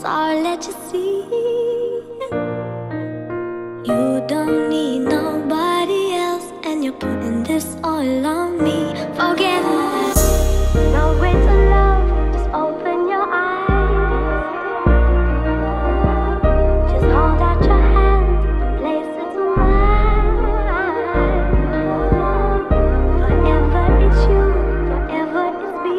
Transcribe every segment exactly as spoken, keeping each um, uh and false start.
so I'll let you see. You don't need nobody else, and you're putting this all on me. Forget it. No way to love, just open your eyes. Just hold out your hand and place it to mine. Forever it's you, forever it's me.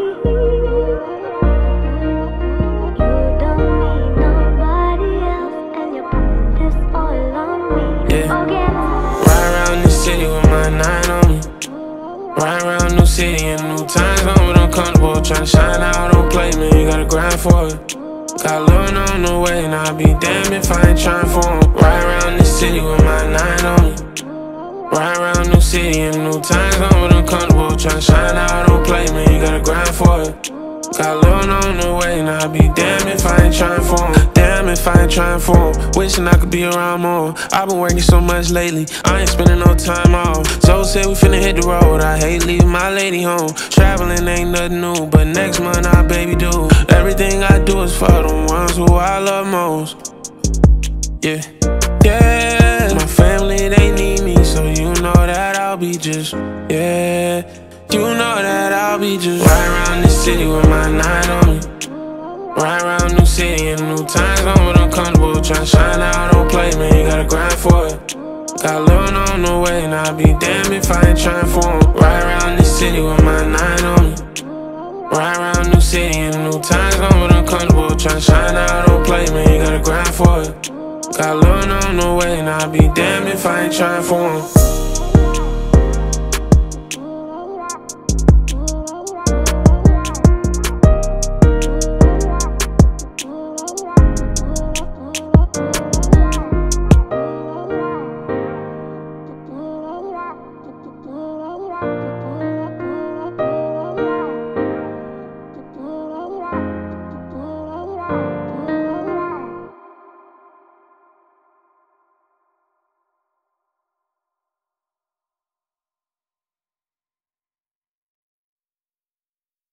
You don't need nobody else, and you're putting this all on me. Yeah. Forget it. Ride around the city with my nine on me. Ride around new city and new times on, but I'm comfortable. Tryna shine out, don't play, man, you gotta grind for it. Got love on the way, and I'll be damned if I ain't trying for 'em. Ride around the city with my nine on me. Ride around new city and new times on, but I'm comfortable. Tryna shine out, don't play, man, you gotta grind for it. Got love on the way, and I'll be damned if I ain't trying for 'em. Damn if I ain't trying for 'em. Wishing I could be around more. I've been working so much lately, I ain't spending no time off. So said we finna hit the road, I hate leaving my lady home. Traveling ain't nothing new, but next month I baby do. Everything I do is for the ones who I love most. Yeah, yeah. My family, they need me, so you know that I'll be just, yeah. You know that I'll be just right around the city with my nine on me. Ride around new city and new times on, but I'm comfortable. Tryna shine out, don't play, man, you gotta grind for it. Got love on the way, and I'll be damned if I ain't trying for 'em. Ride around the city with my nine on me. Ride around new city and new times on, but I'm comfortable. Tryna shine out, don't play, man, you gotta grind for it. Got love on the way, and I'll be damned if I ain't trying for 'em.